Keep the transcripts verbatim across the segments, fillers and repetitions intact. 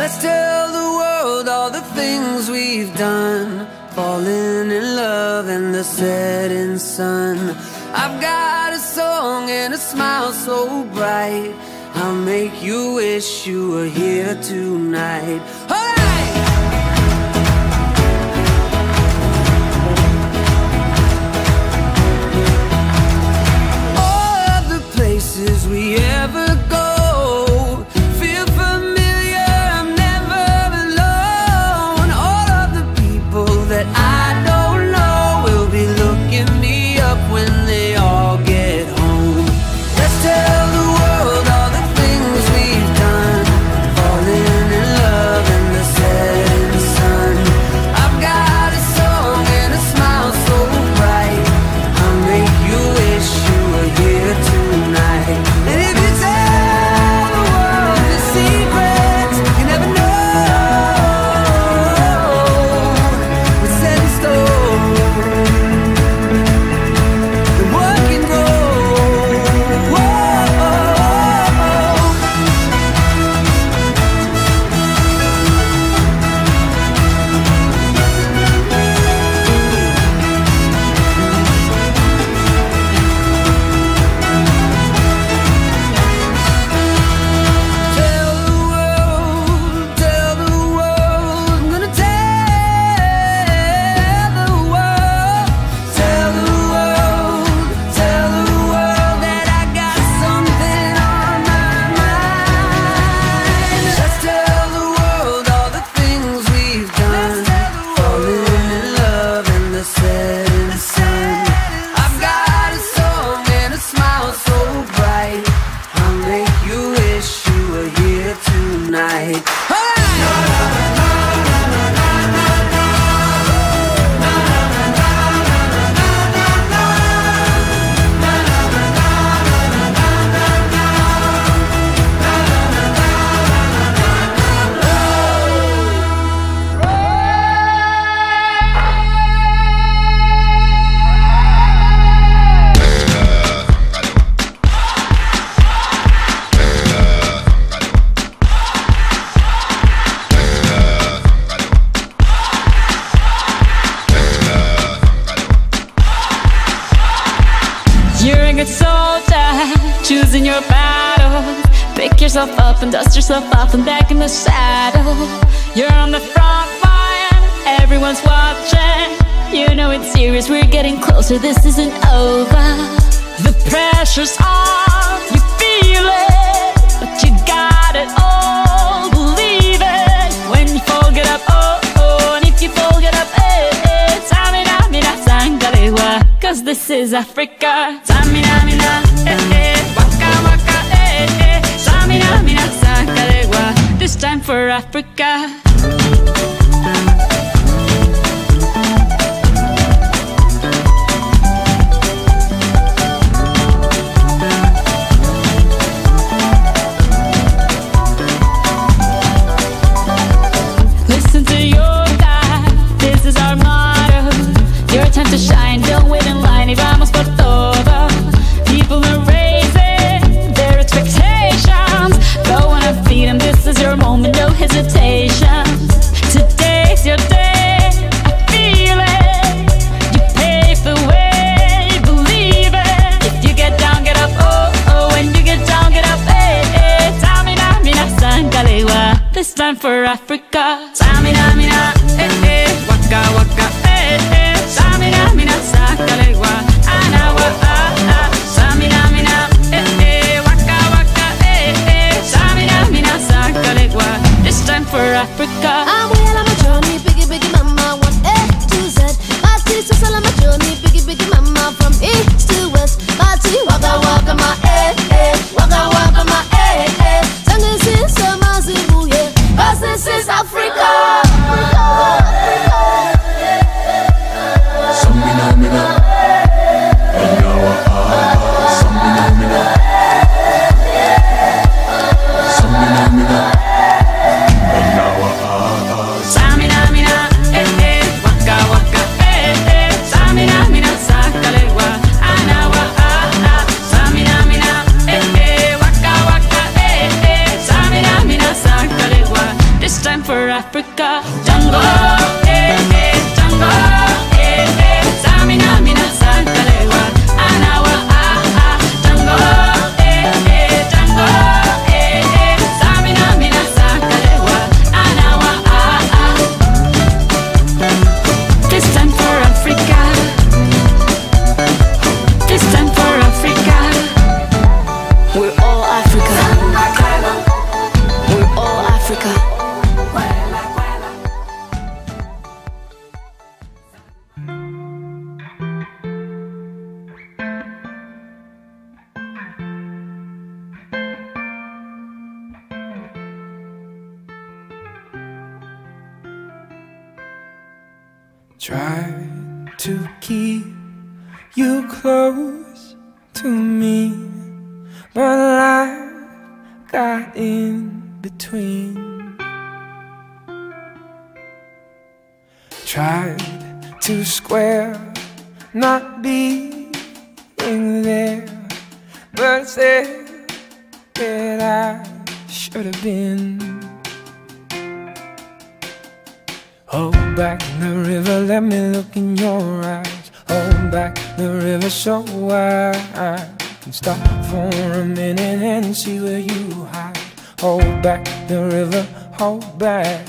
Let's tell the world all the things we've done, falling in love in the setting sun. I've got a song and a smile so bright, I'll make you wish you were here tonight. All right! All of the places we ever go feel familiar, I'm never alone. All of the people that I don't know will be looking me up when they all get home. Let's tell the world all the things we've done, falling in love in the setting sun. I've got a song and a smile so bright, I'll make you wish you were here tonight. And if you tell the world the secrets you never know, we're set in stone, and what can go. Tell the world, tell the world, I'm gonna tell the world, tell the world, tell the world that I got something on my mind. Let's tell the world all the things we've done, falling in love in the setting sun. I've got a song and a smile so bright, I'll make you wish you were here tonight. All right! You're a good soldier, choosing your battles. Pick yourself up and dust yourself off and back in the saddle. You're on the front line, everyone's watching. You know it's serious, we're getting closer, this isn't over. The pressure's on, you feel it, but you got it all, believe it. When you fall, get up, oh, oh, and if you fall, get up, eh, eh. Tamina, mina, sangalewa, cause this is Africa. Tamina, mina, eh, eh, waka, waka, eh, eh. Tamina, mina, sangalewa, this time for Africa. Listen to your God, this is our motto. Your time to shine, don't wait in line, y vamos por todo. People are raising their expectations. Go on and feed them, this is your moment, no hesitation. Today's your day, I feel it. You pave the way, believe it. If you get down, get up, oh, oh. When you get down, get up, eh, eh. Tamina, mina, sangalewa, this time for Africa. Tamina, mina, eh, eh. Waka, waka, eh, eh. Tamina, mina, sangalewa, anawa, ah, ah. Tamina, mina, eh, eh. Waka, waka, eh, eh. Tamina, mina, sangalewa, this time for Africa. I'm well on my journey, biggie, biggie, mama, one A to Z. My teacher's all on my journey, biggie, biggie, mama, from east to west. My tea, waka, waka, my eh, eh, waka, waka, my eh, eh. Tango since summer, Zibu, yeah, 'cause this is Africa. Samina mina, anyawa ah, samina mina, samina mina, anyawa ah. Africa. Jungle, eh, eh, jungle, eh, eh. Samina, mina, sankalewa, anawa, ah, ah. Jungle, eh, eh, jungle, eh, eh. Samina, mina, sankalewa, anawa, ah, ah. This time for Africa. This time for Africa. We're all Africa. We're all Africa. Try to keep you close to me, but life got in between. Tried to square not being there, but said that I should have been. Hold back the river, let me look in your eyes. Hold back the river so I can stop for a minute and see where you hide. Hold back the river, hold back.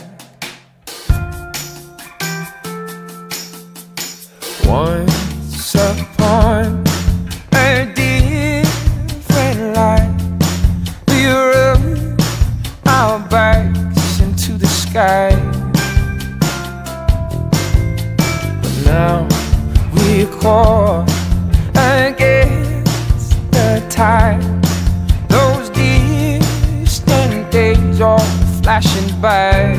Once upon a different life, we rubbed our backs into the sky. Now we're caught against the tide. Those distant days are flashing by.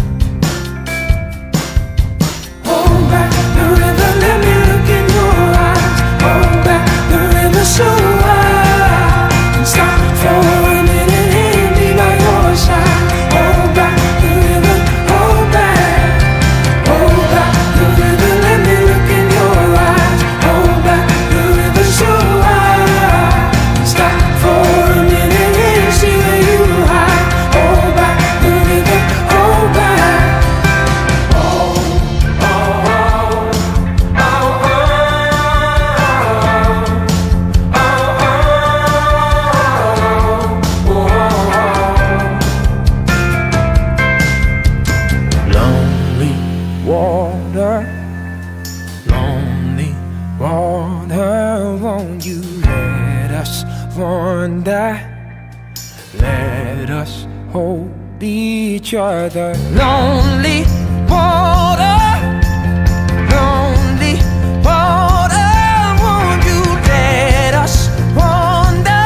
Hold back the river, let me look in your eyes. Hold back the river so I can stop for a minute and be by your side. Hold back the river, hold back. Hold back the river, let me look in your eyes. Hold back the river so I can stop for a minute and see where you hide. Hold back the river, hold back. Oh, oh, oh, oh, oh, oh, oh, oh. Lonely water, lonely water, won't you let us wander? Let us hold each other. Lonely water, lonely water, won't you let us wander?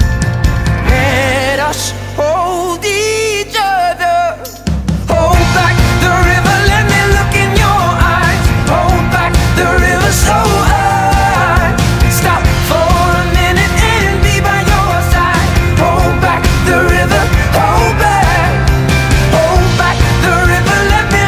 Let us hold each other. Hold back the river, let me look in your eyes. Hold back the river so I can stop for a minute and be by your side. Hold back the river, hold back. Hold back the river, let me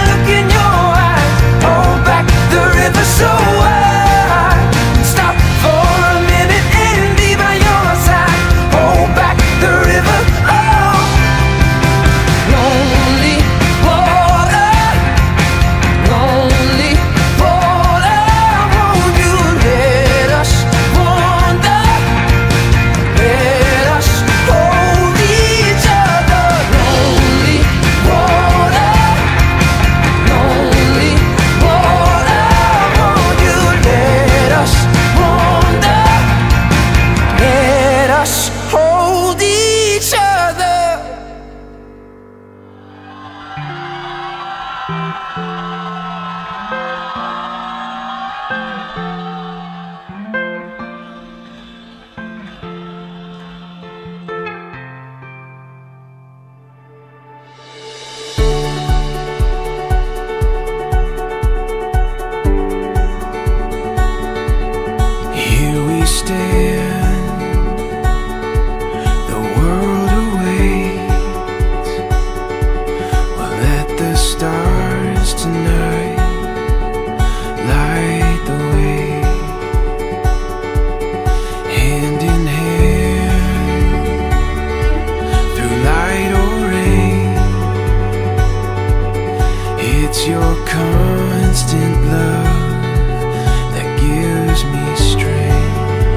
It's your constant love that gives me strength.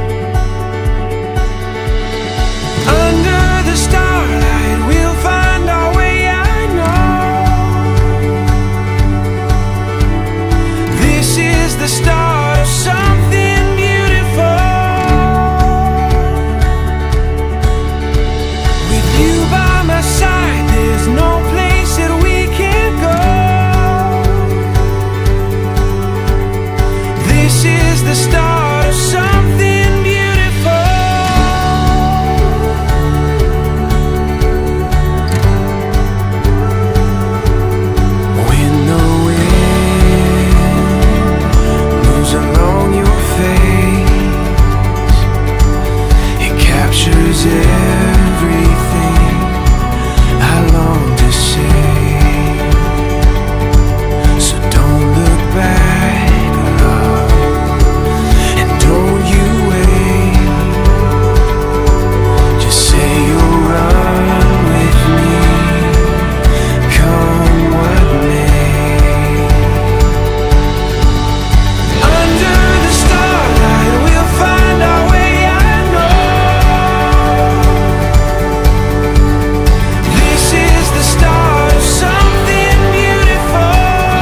Under the starlight we'll find our way, I know. This is the start of something beautiful. With you by my side, there's no place that we can't go. This is the start of something beautiful. When the wind moves along your face, it captures everything I long to say. So don't look back, love, and don't you wait. Just say you'll run with me, come what may. Under the starlight we'll find our way, I know. This is the start of something beautiful.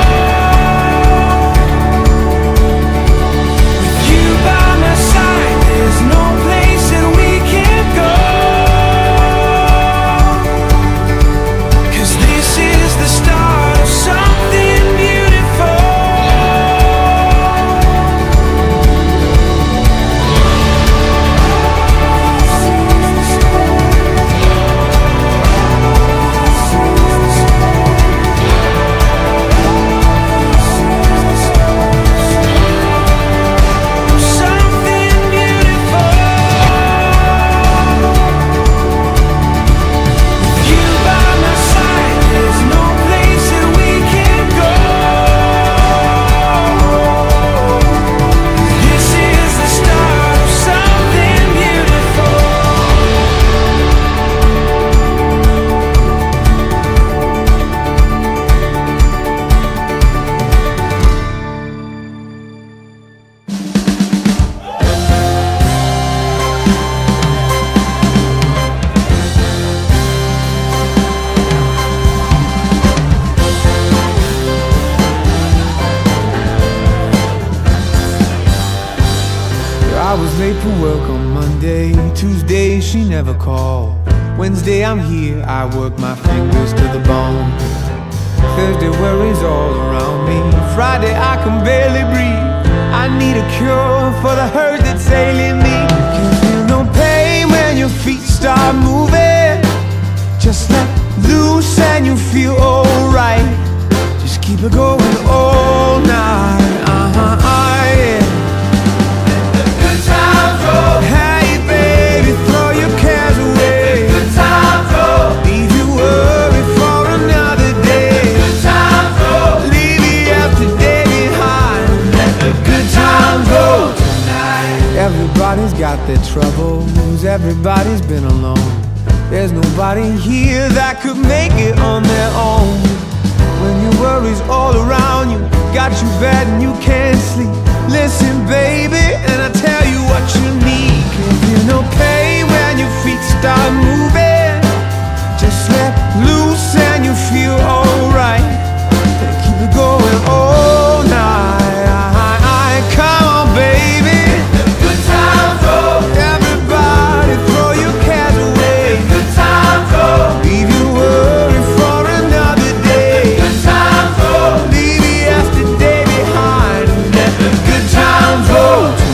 With you by my side, there's no place that we can't go. 'Cause this is the start of something beautiful. Something beautiful. With you by my side, there's no place that we can't go. This is the start of something beautiful. I was late for work on Monday. Tuesday she never called. Wednesday I'm here, I work my fingers to the bone. Thursday worries all around me. Friday I can barely breathe. I need a cure for the hurt that's ailing me. You feel no pain when your feet start moving. Just let loose and you feel alright. Just keep it going all night. Uh-huh, yeah. Good times roll. Hey baby, throw your cares away. Good times roll. Leave your worry for another day. Good times roll. Leave yesterday behind. Let the good times roll tonight. Everybody's got their troubles. Everybody's been alone. There's nobody here that could make it on their own. When your worries all around you got you bad and you can't sleep, listen baby, and I tell you what you need. Can feel no pain when your feet start moving. Just let loose and you feel alright. Keep it going all night. Come on baby. Good times roll. Everybody throw your cares away. Good times roll. Leave your worry for another day. Good times roll. Leave yesterday behind. Let the good times roll.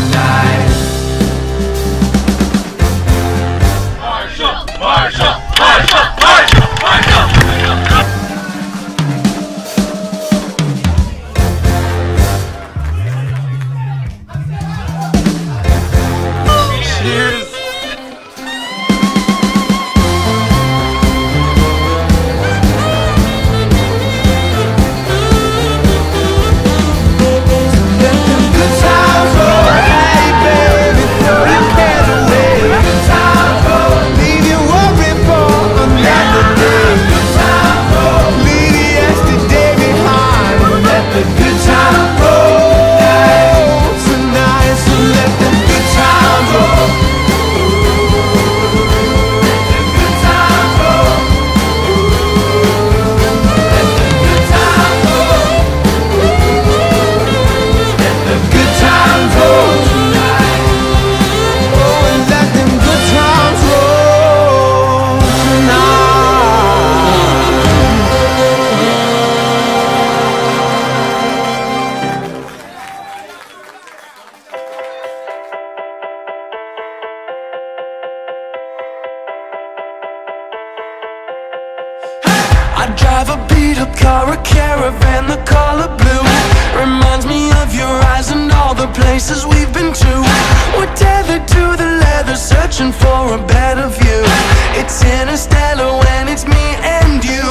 I drive a beat-up car, a caravan, the color blue. Reminds me of your eyes and all the places we've been to. We're tethered to the leather, searching for a better view. It's interstellar when it's me and you.